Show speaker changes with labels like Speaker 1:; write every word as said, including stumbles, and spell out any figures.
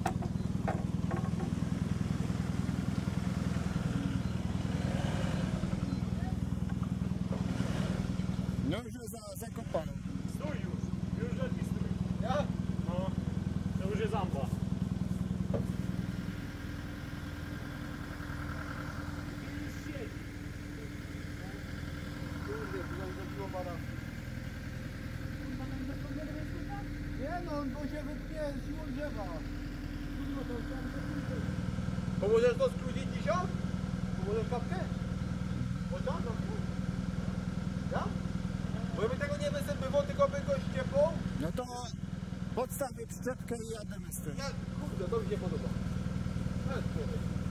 Speaker 1: No już jest za, zakopano.
Speaker 2: Stój już, już lepiej stój.
Speaker 1: Ja?
Speaker 2: No, to już jest ampa.
Speaker 1: Kurde, to para. Nie no, bo się wypnie siłą drzewa. Pomożesz to skrócić dzisiaj? Pomożesz kapkę? O tam, no ja? Bo my tego nie wysypywo, tylko by go ściepą. No to podstawię przyczepkę i jademy z tym. Ja, kurde, to mi się podoba.